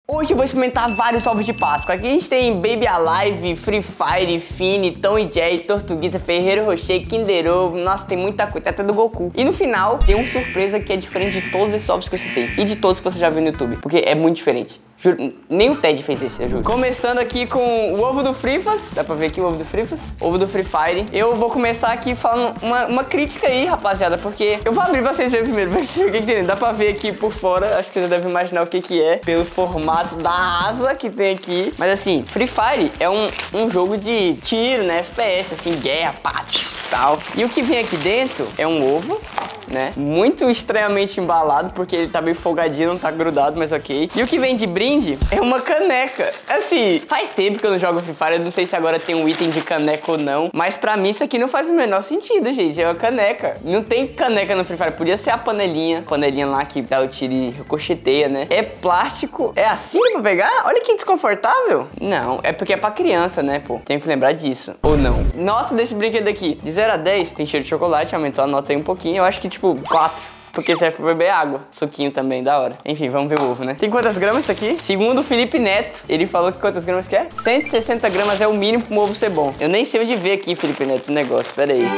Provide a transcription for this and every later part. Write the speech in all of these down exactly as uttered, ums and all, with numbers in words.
Hoje eu vou experimentar vários ovos de Páscoa. Aqui a gente tem Baby Alive, Free Fire, Fini, Tom e Jerry, Tortuguita, Ferreiro Rocher, Kinder Ovo. Nossa, tem muita coisa, tem até do Goku. E no final tem uma surpresa que é diferente de todos esses ovos que você tem e de todos que você já viu no YouTube, porque é muito diferente. Juro, nem o Ted fez esse, eu juro. Começando aqui com o ovo do Frifas. Dá pra ver aqui o ovo do Frifas? Ovo do Free Fire. Eu vou começar aqui falando uma, uma crítica aí, rapaziada, porque eu vou abrir pra vocês verem primeiro, pra vocês verem o que que tem. Dá pra ver aqui por fora, acho que você deve imaginar o que que é, pelo formato da asa que tem aqui. Mas assim, Free Fire é um, um jogo de tiro, né, F P S, assim, guerra, pátio, tal. E o que vem aqui dentro é um ovo, né, muito estranhamente embalado, porque ele tá meio folgadinho, não tá grudado, mas ok. E o que vem de brinde é uma caneca. Assim, faz tempo que eu não jogo Free Fire, eu não sei se agora tem um item de caneca ou não, mas pra mim isso aqui não faz o menor sentido, gente. É uma caneca. Não tem caneca no Free Fire, podia ser a panelinha, panelinha lá que dá o tiro e ricocheteia, né? É plástico. É assim pra pegar? Olha que desconfortável. Não, é porque é pra criança, né, pô? Tenho que lembrar disso. Ou não. Nota desse brinquedo aqui, de zero a dez, tem cheiro de chocolate, aumentou a nota aí um pouquinho. Eu acho que tipo quatro. Porque serve pra beber água. Suquinho também, da hora. Enfim, vamos ver o ovo, né? Tem quantas gramas isso aqui? Segundo o Felipe Neto, ele falou que quantas gramas que é? cento e sessenta gramas é o mínimo pra um ovo ser bom. Eu nem sei onde ver aqui, Felipe Neto, o negócio. Pera aí.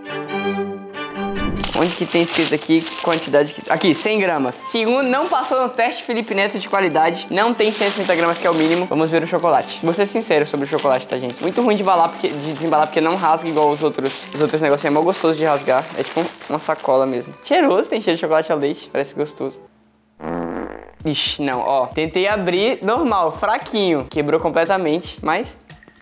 Onde que tem escrito aqui quantidade que... Aqui, cem gramas. Segundo, não passou no teste Felipe Neto de qualidade. Não tem cento e sessenta gramas, que é o mínimo. Vamos ver o chocolate. Vou ser sincero sobre o chocolate, tá, gente? Muito ruim de embalar, porque, de desembalar, porque não rasga igual os outros. Os outros negócios é mó gostoso de rasgar. É tipo uma sacola mesmo. Cheiroso, tem cheiro de chocolate ao leite. Parece gostoso. Ixi, não, ó. Tentei abrir normal, fraquinho. Quebrou completamente, mas...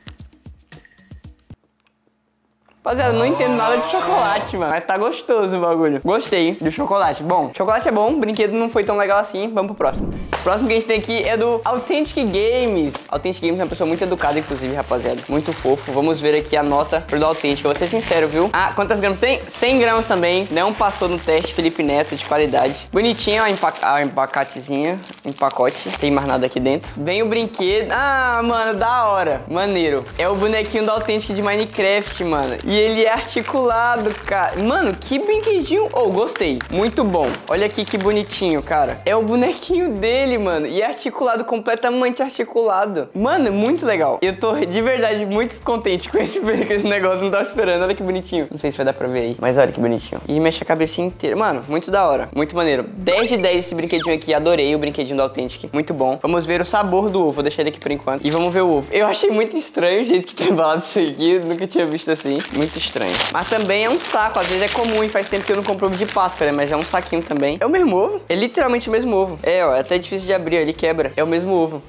Rapaziada, eu não entendo nada de chocolate, mano. Mas tá gostoso o bagulho. Gostei do chocolate. Bom, chocolate é bom, o brinquedo não foi tão legal assim. Vamos pro próximo. O próximo que a gente tem aqui é do Authentic Games. Authentic Games é uma pessoa muito educada, inclusive, rapaziada. Muito fofo. Vamos ver aqui a nota pro do Authentic. Eu vou ser sincero, viu? Ah, quantas gramas tem? cem gramas também. Não passou no teste Felipe Neto de qualidade. Bonitinho a, empac a empacatezinha. Em pacote. Tem mais nada aqui dentro. Vem o brinquedo. Ah, mano, da hora. Maneiro. É o bonequinho do Authentic de Minecraft, mano. E ele é articulado, cara. Mano, que brinquedinho. Oh, gostei. Muito bom. Olha aqui que bonitinho, cara. É o bonequinho dele, mano. E é articulado, completamente articulado. Mano, muito legal. Eu tô de verdade muito contente com esse, com esse negócio. Não tava esperando. Olha que bonitinho. Não sei se vai dar pra ver aí, mas olha que bonitinho. E mexe a cabecinha inteira. Mano, muito da hora. Muito maneiro. dez de dez esse brinquedinho aqui. Adorei o brinquedinho do Authentic. Muito bom. Vamos ver o sabor do ovo. Vou deixar ele aqui por enquanto. E vamos ver o ovo. Eu achei muito estranho o jeito que tá embalado isso aqui. Eu nunca tinha visto assim. Muito estranho. Mas também é um saco. Às vezes é comum e faz tempo que eu não compro ovo de Páscoa, né? Mas é um saquinho também. É o mesmo ovo. É literalmente o mesmo ovo. É, ó. É até difícil de abrir, ó. Ele quebra. É o mesmo ovo.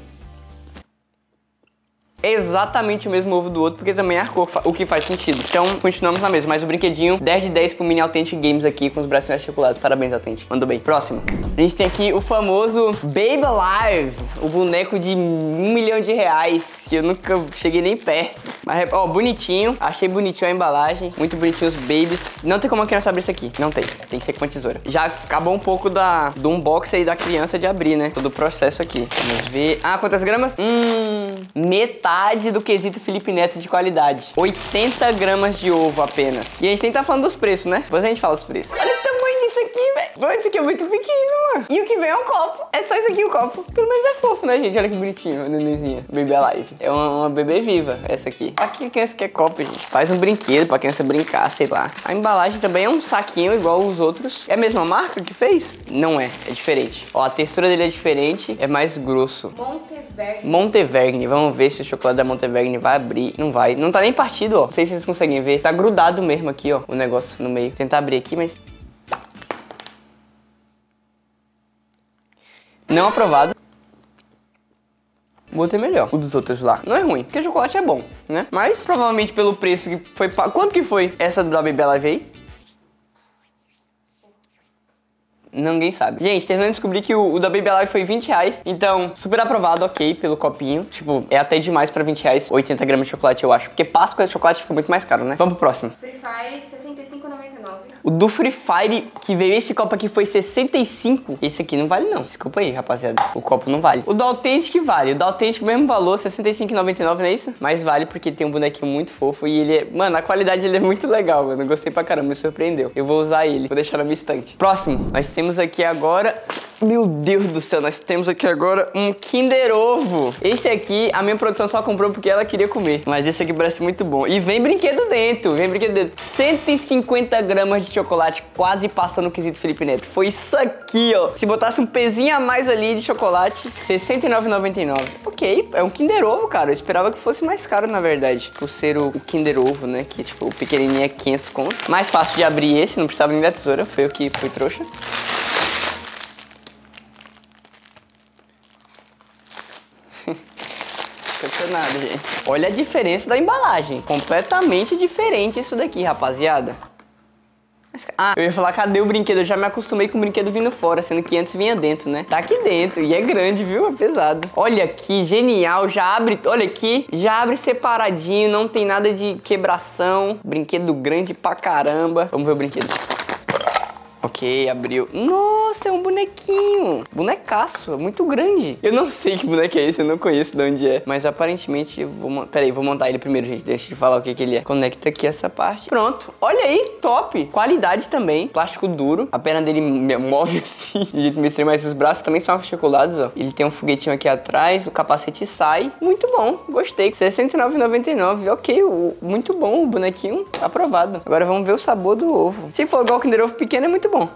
É exatamente o mesmo ovo do outro, porque também é a cor, o que faz sentido. Então, continuamos na mesma. Mas o brinquedinho, dez de dez pro Mini Authentic Games aqui, com os bracinhos articulados. Parabéns, Authentic. Mandou bem. Próximo. A gente tem aqui o famoso Baby Alive, o boneco de um milhão de reais, que eu nunca cheguei nem perto. Mas, ó, bonitinho. Achei bonitinho a embalagem. Muito bonitinho os babies. Não tem como a criança abrir isso aqui. Não tem. Tem que ser com a tesoura. Já acabou um pouco da, do unboxing aí da criança de abrir, né? Todo o processo aqui. Vamos ver. Ah, quantas gramas? Hum, metade do quesito Felipe Neto de qualidade. oitenta gramas de ovo apenas. E a gente tem que tá falando dos preços, né? Depois a gente fala os preços. Olha o tamanho disso aqui, velho. Isso aqui é muito pequeno, mano. E o que vem é um copo. É só isso aqui o copo. Pelo menos é fofo, né, gente? Olha que bonitinho, a nenenzinha. Baby Alive. É uma, uma bebê viva, essa aqui. Pra que a criança quer copo, gente? Faz um brinquedo pra criança brincar, sei lá. A embalagem também é um saquinho igual os outros. É a mesma marca que fez? Não é. É diferente. Ó, a textura dele é diferente. É mais grosso. Montevergne. Montevergne. Vamos ver se o chocolate da Montevergne vai abrir. Não vai. Não tá nem partido, ó. Não sei se vocês conseguem ver. Tá grudado mesmo aqui, ó. O negócio no meio. Vou tentar abrir aqui, mas... Não aprovado. O outro é melhor. O dos outros lá. Não é ruim, porque o chocolate é bom, né? Mas, provavelmente, pelo preço que foi... Quanto que foi essa da Baby Alive aí? Ninguém sabe. Gente, terminando de descobrir que o, o da Baby Alive foi vinte reais. Então, super aprovado, ok, pelo copinho. Tipo, é até demais pra vinte reais. oitenta gramas de chocolate, eu acho. Porque Páscoa de chocolate fica muito mais caro, né? Vamos pro próximo. Free Fire, sessenta e cinco reais e noventa e nove centavos. O do Free Fire, que veio esse copo aqui, foi sessenta e cinco. Esse aqui não vale, não. Desculpa aí, rapaziada. O copo não vale. O do Authentic vale. O do Authentic, mesmo valor, sessenta e cinco reais e noventa e nove centavos, não é isso? Mas vale porque tem um bonequinho muito fofo e ele é... Mano, a qualidade dele é muito legal, mano. Eu gostei pra caramba, me surpreendeu. Eu vou usar ele. Vou deixar na minha estante. Próximo. Nós temos aqui agora... Meu Deus do céu, nós temos aqui agora um Kinder Ovo. Esse aqui, a minha produção só comprou porque ela queria comer. Mas esse aqui parece muito bom. E vem brinquedo dentro, vem brinquedo dentro. cento e cinquenta gramas de chocolate, quase passou no quesito Felipe Neto. Foi isso aqui, ó. Se botasse um pezinho a mais ali de chocolate, sessenta e nove reais e noventa e nove centavos. Ok, é um Kinder Ovo, cara. Eu esperava que fosse mais caro, na verdade. Por ser o, o Kinder Ovo, né? Que, tipo, o pequenininho é quinhentos conto. Mais fácil de abrir esse, não precisava nem da tesoura. Foi eu que fui trouxa. Nada, gente. Olha a diferença da embalagem. Completamente diferente isso daqui, rapaziada. Ah, eu ia falar, cadê o brinquedo? Eu já me acostumei com o brinquedo vindo fora, sendo que antes vinha dentro, né? Tá aqui dentro e é grande, viu? É pesado. Olha aqui, genial. Já abre, olha aqui, já abre separadinho, não tem nada de quebração. Brinquedo grande pra caramba. Vamos ver o brinquedo. Ok, abriu. Nossa, é um bonequinho. Bonecaço, é muito grande. Eu não sei que boneco é esse, eu não conheço de onde é. Mas aparentemente, eu vou... Peraí, vou montar ele primeiro, gente. Deixa eu falar o que que ele é. Conecta aqui essa parte. Pronto. Olha aí, top. Qualidade também. Plástico duro. A perna dele move assim, de jeito meio estranho, mas os braços também são articulados, ó. Ele tem um foguetinho aqui atrás, o capacete sai. Muito bom, gostei. sessenta e nove reais e noventa e nove centavos. Ok, o... muito bom o bonequinho. Aprovado. Agora vamos ver o sabor do ovo. Se for igual o Kinder Ovo pequeno, é muito bom.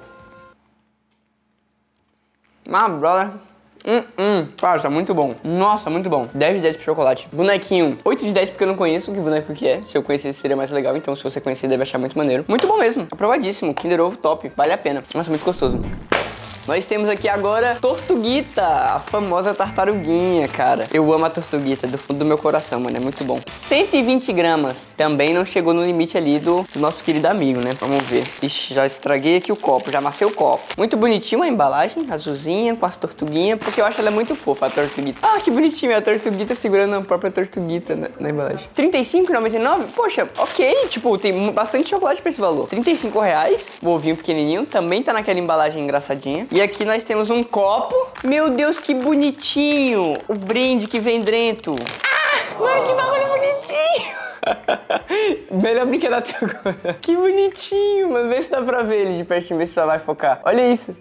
Mas, brother, hum, hum, cara, tá muito bom. Nossa, muito bom. dez de dez pro chocolate. Bonequinho, oito de dez porque eu não conheço que boneco que é. Se eu conhecesse seria mais legal, então se você conhecer deve achar muito maneiro. Muito bom mesmo, aprovadíssimo. Kinder Ovo top, vale a pena. Nossa, muito gostoso. Nós temos aqui agora Tortuguita, a famosa tartaruguinha, cara. Eu amo a Tortuguita, do fundo do meu coração, mano, é muito bom. cento e vinte gramas, também não chegou no limite ali do, do nosso querido amigo, né? Vamos ver. Ixi, já estraguei aqui o copo, já amassei o copo. Muito bonitinho a embalagem, azulzinha, com as tortuguinhas, porque eu acho ela muito fofa, a Tortuguita. Ah, que bonitinho, a Tortuguita segurando a própria Tortuguita na, na embalagem. trinta e cinco reais e noventa e nove centavos? Poxa, ok, tipo, tem bastante chocolate pra esse valor. trinta e cinco reais, o ovinho pequenininho, também tá naquela embalagem engraçadinha. E aqui nós temos um copo. Meu Deus, que bonitinho. O brinde que vem dentro. Ah, mano, que bagulho bonitinho. Melhor brinquedo até agora. Que bonitinho, mano. Vê se dá pra ver ele de pertinho, vê se só vai focar. Olha isso.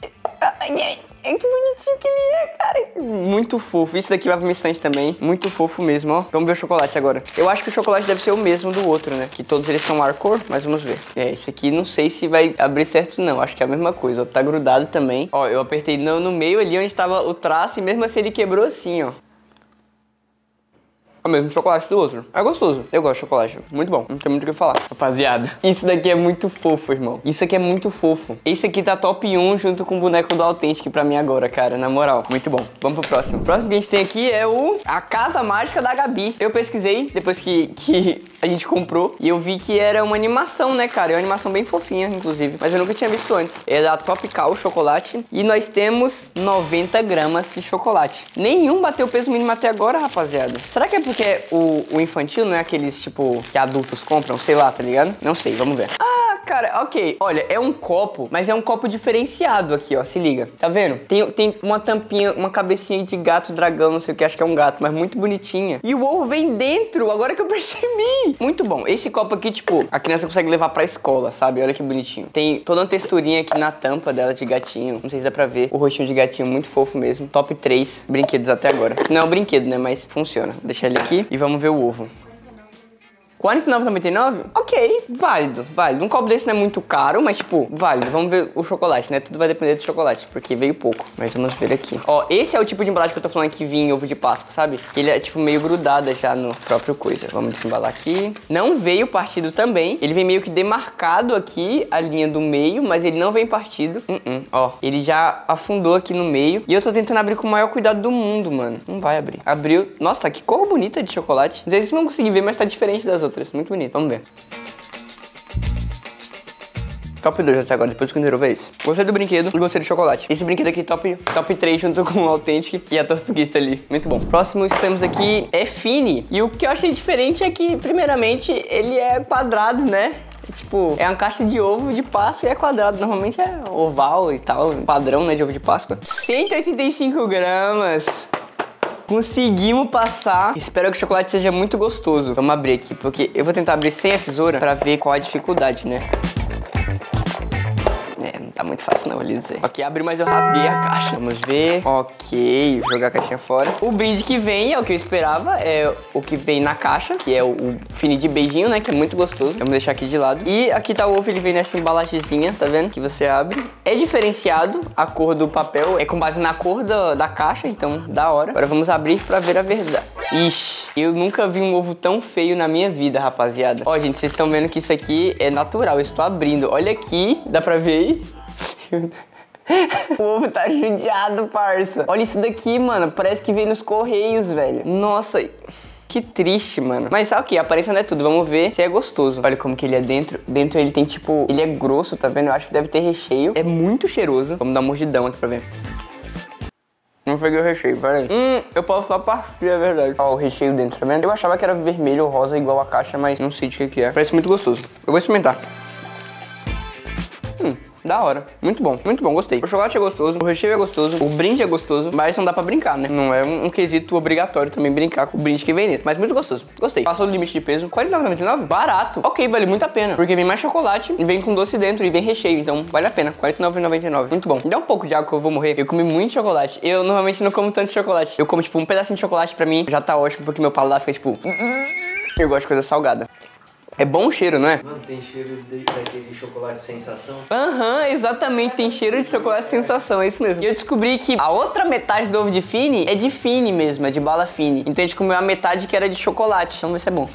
É que bonitinho que ele é, cara. Muito fofo. Isso daqui vai pro meu estante também. Muito fofo mesmo, ó. Vamos ver o chocolate agora. Eu acho que o chocolate deve ser o mesmo do outro, né? Que todos eles são Arcor, mas vamos ver. É, esse aqui não sei se vai abrir certo, não. Acho que é a mesma coisa, ó. Tá grudado também. Ó, eu apertei no, no meio ali onde tava o traço e mesmo assim ele quebrou assim, ó. É o mesmo chocolate do outro. É gostoso. Eu gosto de chocolate. Muito bom. Não tem muito o que falar. Rapaziada, isso daqui é muito fofo, irmão. Isso aqui é muito fofo. Esse aqui tá top um junto com o boneco do Authentic pra mim agora, cara. Na moral. Muito bom. Vamos pro próximo. O próximo que a gente tem aqui é o... A Casa Mágica da Gabi. Eu pesquisei depois que, que a gente comprou e eu vi que era uma animação, né, cara? É uma animação bem fofinha, inclusive. Mas eu nunca tinha visto antes. É da Tropical Chocolate. E nós temos noventa gramas de chocolate. Nenhum bateu o peso mínimo até agora, rapaziada. Será que é por porque o, o infantil não é aqueles, tipo, que adultos compram, sei lá, tá ligado? Não sei, vamos ver. Ah, cara, ok. Olha, é um copo, mas é um copo diferenciado aqui, ó, se liga. Tá vendo? Tem, tem uma tampinha, uma cabecinha de gato, dragão, não sei o que, acho que é um gato, mas muito bonitinha. E o ovo vem dentro, agora que eu percebi. Muito bom. Esse copo aqui, tipo, a criança consegue levar pra escola, sabe? Olha que bonitinho. Tem toda uma texturinha aqui na tampa dela de gatinho. Não sei se dá pra ver. O rostinho de gatinho muito fofo mesmo. Top três brinquedos até agora. Não é um brinquedo, né? Mas funciona. Deixa ele aqui e vamos ver o ovo. quarenta e nove reais e noventa e nove centavos? Ok, válido, válido. Um copo desse não é muito caro, mas tipo, válido. Vamos ver o chocolate, né? Tudo vai depender do chocolate, porque veio pouco. Mas vamos ver aqui. Ó, esse é o tipo de embalagem que eu tô falando que vinha em ovo de Páscoa, sabe? Ele é tipo meio grudada já no próprio coisa. Vamos desembalar aqui. Não veio partido também. Ele vem meio que demarcado aqui, a linha do meio, mas ele não vem partido. Uh -uh. Ó, ele já afundou aqui no meio. E eu tô tentando abrir com o maior cuidado do mundo, mano. Não vai abrir. Abriu. Nossa, que cor bonita de chocolate. Não sei se vocês vão conseguir ver, mas tá diferente das outras. Muito bonito, vamos ver. Top dois até agora, depois do Kinder Ovo é isso. Gostei do brinquedo e gostei do chocolate. Esse brinquedo aqui top, top três junto com o Authentic e a Tortuguita ali. Muito bom. Próximo temos aqui é Fini. E o que eu achei diferente é que, primeiramente, ele é quadrado, né? Tipo, é uma caixa de ovo de Páscoa e é quadrado. Normalmente é oval e tal, padrão, né, de ovo de Páscoa. cento e oitenta e cinco gramas. Conseguimos passar. Espero que o chocolate seja muito gostoso. Vamos abrir aqui, porque eu vou tentar abrir sem a tesoura pra ver qual a dificuldade, né? É, não tá Tá muito fácil não, vou lhe dizer. Ok, abri, mas eu rasguei a caixa. Vamos ver. Ok, vou jogar a caixinha fora. O brinde que vem é o que eu esperava. É o que vem na caixa, que é o, o fine de beijinho, né? Que é muito gostoso. Vamos deixar aqui de lado. E aqui tá o ovo, ele vem nessa embalagemzinha, tá vendo? Que você abre. É diferenciado a cor do papel. É com base na cor da, da caixa, então da hora. Agora vamos abrir pra ver a verdade. Ixi, eu nunca vi um ovo tão feio na minha vida, rapaziada. Ó, gente, vocês estão vendo que isso aqui é natural. Eu estou abrindo. Olha aqui, dá pra ver aí? O ovo tá judiado, parça. Olha isso daqui, mano. Parece que veio nos correios, velho. Nossa, que triste, mano. Mas ok, a aparência não é tudo. Vamos ver se é gostoso. Olha como que ele é dentro. Dentro ele tem tipo... Ele é grosso, tá vendo? Eu acho que deve ter recheio. É muito cheiroso. Vamos dar uma mordidão aqui pra ver. Não peguei o recheio, peraí. Hum, eu posso só partir, é verdade. Ó, o recheio dentro, tá vendo? Eu achava que era vermelho ou rosa igual a caixa, mas não sei de que que é. Parece muito gostoso. Eu vou experimentar. Hum, da hora. Muito bom, muito bom, gostei. O chocolate é gostoso, o recheio é gostoso, o brinde é gostoso, mas não dá pra brincar, né? Não é um, um quesito obrigatório também brincar com o brinde que vem dentro. Mas muito gostoso, gostei. Passou do limite de peso, quarenta e nove reais e noventa e nove? Barato. Ok, vale muito a pena, porque vem mais chocolate e vem com doce dentro e vem recheio, então vale a pena. quarenta e nove reais e noventa e nove. Muito bom. Me dá um pouco de água que eu vou morrer. Eu comi muito chocolate. Eu normalmente não como tanto chocolate. Eu como, tipo, um pedacinho de chocolate pra mim já tá ótimo, porque meu paladar fica, tipo... Eu gosto de coisa salgada. É bom o cheiro, não é? Mano, tem cheiro de, daquele chocolate sensação. Aham, uhum, exatamente, tem cheiro de chocolate sensação, é isso mesmo. E eu descobri que a outra metade do ovo de Fini é de Fini mesmo, é de bala Fini. Então a gente comeu a metade que era de chocolate. Vamos ver se é bom.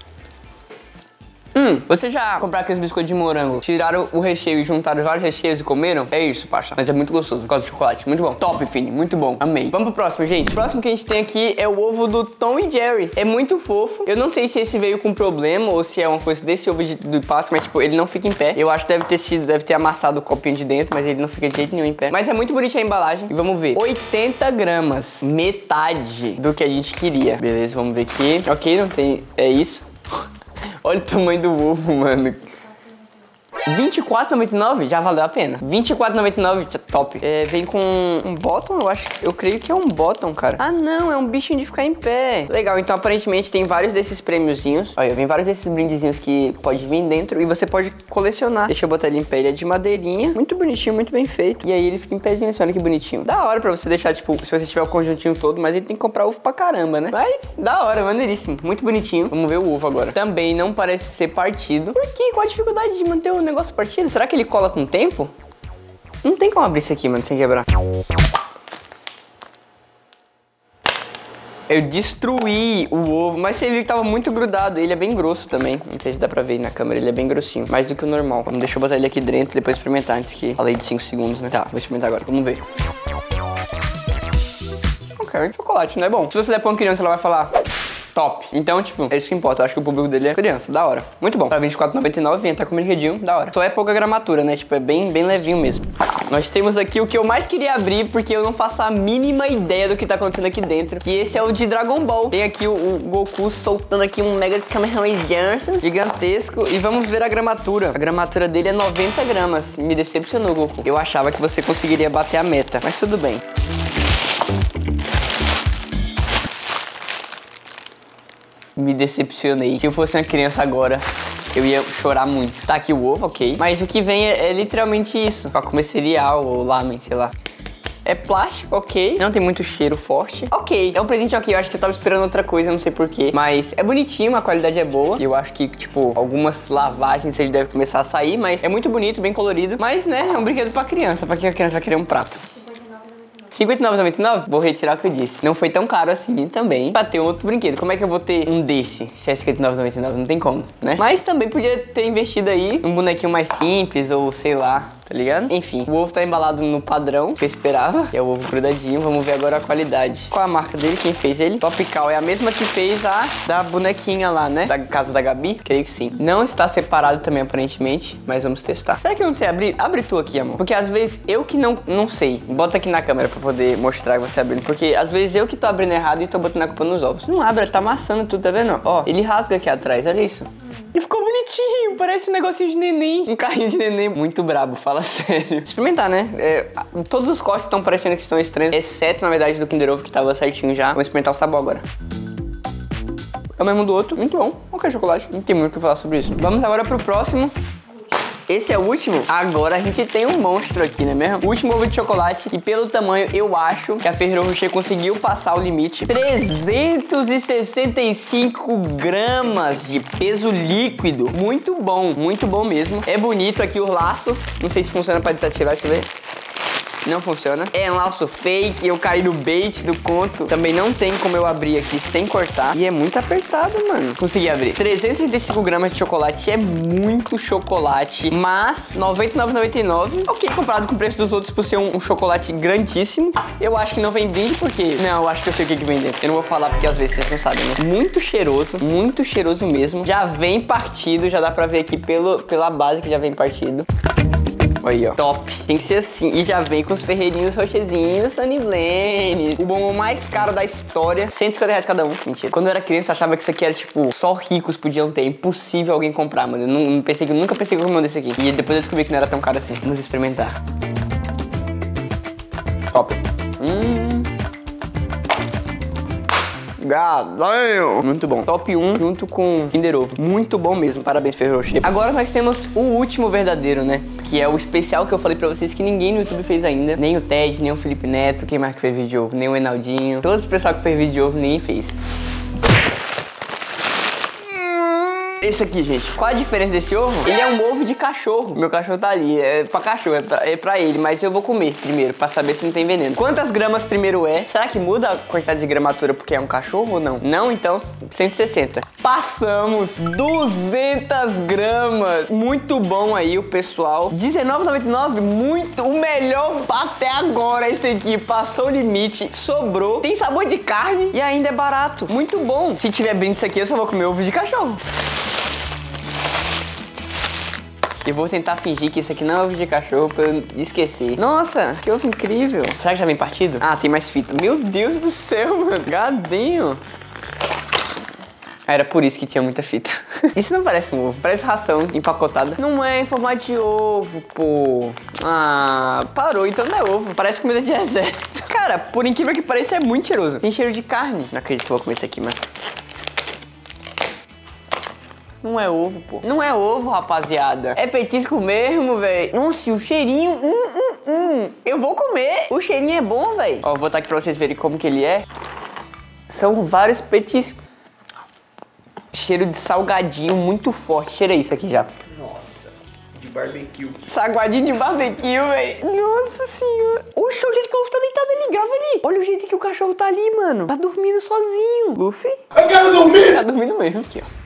Hum, você já compraram aqueles biscoitos de morango, tiraram o recheio e juntaram vários recheios e comeram? É isso, parça. Mas é muito gostoso, por causa do chocolate. Muito bom. Top, Fini. Muito bom. Amei. Vamos pro próximo, gente. O próximo que a gente tem aqui é o ovo do Tom e Jerry. É muito fofo. Eu não sei se esse veio com problema ou se é uma coisa desse ovo de, de Páscoa, mas, tipo, ele não fica em pé. Eu acho que deve ter sido, deve ter amassado o copinho de dentro, mas ele não fica de jeito nenhum em pé. Mas é muito bonita a embalagem. E vamos ver. oitenta gramas. Metade do que a gente queria. Beleza, vamos ver aqui. Ok, não tem... É isso. Olha o tamanho do ovo, mano. vinte e quatro reais e noventa e nove? Já valeu a pena. vinte e quatro reais e noventa e nove, top. É, vem com um bottom, eu acho. Eu creio que é um bottom, cara. Ah, não, é um bichinho de ficar em pé. Legal, então aparentemente tem vários desses prêmiozinhos. Olha, vem vários desses brindezinhos que pode vir dentro e você pode colecionar. Deixa eu botar ele em pé. Ele é de madeirinha. Muito bonitinho, muito bem feito. E aí ele fica em pezinho, olha que bonitinho. Da hora pra você deixar, tipo, se você tiver o conjuntinho todo, mas ele tem que comprar ovo pra caramba, né? Mas, da hora, maneiríssimo. Muito bonitinho. Vamos ver o ovo agora. Também não parece ser partido. Por quê? Qual a dificuldade de manter o negócio partido? Será que ele cola com o tempo? Não tem como abrir isso aqui, mano, sem quebrar. Eu destruí o ovo, mas você viu que tava muito grudado. Ele é bem grosso também. Não sei se dá pra ver aí na câmera, ele é bem grossinho. Mais do que o normal. Vamos deixar eu botar ele aqui dentro e depois experimentar antes que... Falei de cinco segundos, né? Tá, vou experimentar agora, vamos ver. Ok, chocolate, não é bom? Se você der pra uma criança, ela vai falar... Top. Então, tipo, é isso que importa. Eu acho que o público dele é criança. Da hora. Muito bom. Pra vinte e quatro reais e noventa e nove, vem até com brinquedinho. Da hora. Só é pouca gramatura, né? Tipo, é bem, bem levinho mesmo. Nós temos aqui o que eu mais queria abrir, porque eu não faço a mínima ideia do que tá acontecendo aqui dentro. Que esse é o de Dragon Ball. Tem aqui o, o Goku soltando aqui um Mega Kamehameha Johnson gigantesco. E vamos ver a gramatura. A gramatura dele é noventa gramas. Me decepcionou, Goku. Eu achava que você conseguiria bater a meta. Mas tudo bem. Me decepcionei. Se eu fosse uma criança agora, eu ia chorar muito. Tá aqui o ovo, ok. Mas o que vem é, é literalmente isso. Pra comer cereal ou lamen, sei lá. É plástico, ok. Não tem muito cheiro forte. Ok, é um presente ok. Eu acho que eu tava esperando outra coisa, não sei porquê. Mas é bonitinho, a qualidade é boa. Eu acho que, tipo, algumas lavagens ele deve começar a sair. Mas é muito bonito, bem colorido. Mas, né, é um brinquedo pra criança. Pra que a criança vai querer um prato? cinquenta e nove reais e noventa e nove? Vou retirar o que eu disse. Não foi tão caro assim também pra ter um outro brinquedo. Como é que eu vou ter um desse se é cinquenta e nove reais e noventa e nove? Não tem como, né? Mas também podia ter investido aí num bonequinho mais simples ou sei lá, tá ligado? Enfim, o ovo tá embalado no padrão que eu esperava, que é o ovo grudadinho. Vamos ver agora a qualidade. Qual a marca dele? Quem fez ele? Topical. É a mesma que fez a da bonequinha lá, né? Da casa da Gabi? Creio que sim. Não está separado também, aparentemente, mas vamos testar. Será que eu não sei abrir? Abre tu aqui, amor. Porque às vezes eu que não, não sei. Bota aqui na câmera pra poder mostrar você abrindo. Porque às vezes eu que tô abrindo errado e tô botando a culpa nos ovos. Não abre, tá amassando tudo, tá vendo? Ó, ele rasga aqui atrás, olha isso. E ficou bonitinho, parece um negocinho de neném. Um carrinho de neném muito brabo, fala sério. Experimentar, né? É, todos os cortes estão parecendo que estão estranhos, exceto, na verdade, do Kinder Ovo, que tava certinho já. Vamos experimentar o sabor agora. É o mesmo do outro, muito bom. Qualquer chocolate, não tem muito o que falar sobre isso. Vamos agora pro próximo. esse é o último? Agora a gente tem um monstro aqui, não é mesmo? O último ovo de chocolate. E pelo tamanho, eu acho que a Ferrero Rocher conseguiu passar o limite. trezentos e sessenta e cinco gramas de peso líquido. Muito bom, muito bom mesmo. É bonito aqui o laço. Não sei se funciona pra desativar, deixa eu ver. Não funciona. É um laço fake, eu caí no bait do conto. Também não tem como eu abrir aqui sem cortar. E é muito apertado, mano. Consegui abrir. trezentos e sessenta e cinco gramas de chocolate é muito chocolate, mas noventa e nove reais e noventa e nove centavos. Ok, comparado com o preço dos outros por ser um, um chocolate grandíssimo. Eu acho que não vem brinde porque... Não, eu acho que eu sei o que, que vem dentro. Eu não vou falar porque às vezes vocês não sabem, né? Muito cheiroso, muito cheiroso mesmo. Já vem partido, já dá pra ver aqui pelo, pela base que já vem partido. Aí, ó. Top. Tem que ser assim. E já vem com os ferreirinhos rochezinhos Sunny Blend. O bombom mais caro da história. cento e cinquenta reais cada um. Mentira. Quando eu era criança, eu achava que isso aqui era, tipo, só ricos podiam ter. Impossível alguém comprar, mano. Eu não, não pensei, eu nunca pensei que eu comer um desse aqui. E depois eu descobri que não era tão caro assim. Vamos experimentar. Top. Hum... Gadinho. Muito bom. Top um junto com Kinder Ovo. Muito bom mesmo. Parabéns, Ferrero Rocher. Agora nós temos o último verdadeiro, né? Que é o especial que eu falei pra vocês que ninguém no YouTube fez ainda. Nem o Ted, nem o Felipe Neto. Quem mais que fez vídeo de ovo? Nem o Enaldinho. Todos os pessoal que fez vídeo de ovo, ninguém fez. Esse aqui, gente. Qual a diferença desse ovo? Ele é um ovo de cachorro. Meu cachorro tá ali. É pra cachorro, é pra, é pra ele. Mas eu vou comer primeiro, pra saber se não tem veneno. Quantas gramas primeiro é? Será que muda a quantidade de gramatura porque é um cachorro ou não? Não, então cento e sessenta. Passamos duzentas gramas. Muito bom aí o pessoal. dezenove reais e noventa e nove centavos. Muito. O melhor até agora esse aqui. Passou o limite. Sobrou. Tem sabor de carne e ainda é barato. Muito bom. Se tiver brinde isso aqui, eu só vou comer ovo de cachorro. Eu vou tentar fingir que isso aqui não é ovo de cachorro pra eu esquecer. Nossa, que ovo incrível. Será que já vem partido? Ah, tem mais fita. Meu Deus do céu, mano. Gadinho. Ah, era por isso que tinha muita fita. Isso não parece um ovo. Parece ração empacotada. Não é em formato de ovo, pô. Ah, parou. Então não é ovo. Parece comida de exército. Cara, por incrível que pareça, é muito cheiroso. Tem cheiro de carne. Não acredito que eu vou comer isso aqui, mano. Não é ovo, pô. Não é ovo, rapaziada. É petisco mesmo, velho. Nossa, o cheirinho... Hum, hum, hum. Eu vou comer. O cheirinho é bom, velho. Ó, vou botar aqui pra vocês verem como que ele é. São vários petiscos. Cheiro de salgadinho muito forte. Cheira isso aqui já. Nossa, de barbecue. Saguadinho de barbecue, velho. Nossa senhora. Oxe, olha o jeito que o Luffy tá deitado ali. Grava ali. Olha o jeito que o cachorro tá ali, mano. Tá dormindo sozinho. Luffy? Eu quero dormir. Tá dormindo mesmo. Aqui, ó.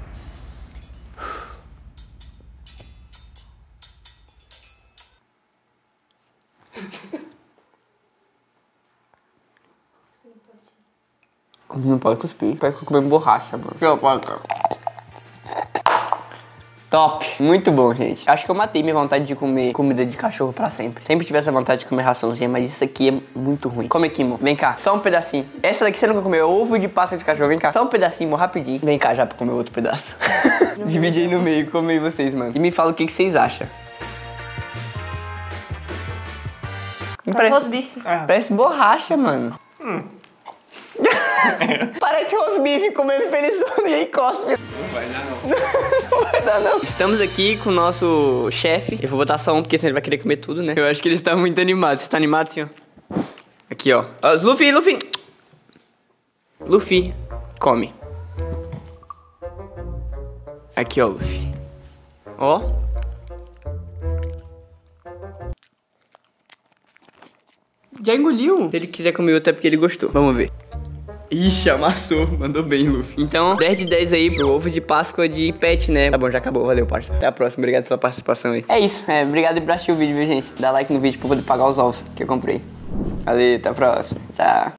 Não pode cuspir. Parece que eu comi borracha, mano. Top. Muito bom, gente. Acho que eu matei minha vontade de comer comida de cachorro pra sempre. Sempre tive essa vontade de comer raçãozinha, mas isso aqui é muito ruim. Come aqui, amor. Vem cá. Só um pedacinho. Essa daqui você nunca comeu. Ovo de páscoa de cachorro. Vem cá. Só um pedacinho, amor. Rapidinho. Vem cá já pra comer outro pedaço. Divide aí no meio. Come aí vocês, mano. E me fala o que, que vocês acham. Parece rosbife. Parece borracha, mano. Hum. Parece rosbife comendo felizona e aí cospe. Não vai dar, não. Não vai dar, não. Estamos aqui com o nosso chefe. Eu vou botar só um, porque senão ele vai querer comer tudo, né? Eu acho que ele está muito animado. Você tá animado, senhor? Aqui, ó. ó Luffy, Luffy. Luffy, come. Aqui, ó, Luffy. Ó. Já engoliu. Se ele quiser comer outro é porque ele gostou. Vamos ver. Ixi, amassou. Mandou bem, Luffy. Então, dez de dez aí pro ovo de Páscoa de pet, né? Tá bom, já acabou. Valeu, parça. Até a próxima. Obrigado pela participação aí. É isso. É, obrigado por assistir o vídeo, viu, gente? Dá like no vídeo pra poder pagar os ovos que eu comprei. Valeu, até a próxima. Tchau.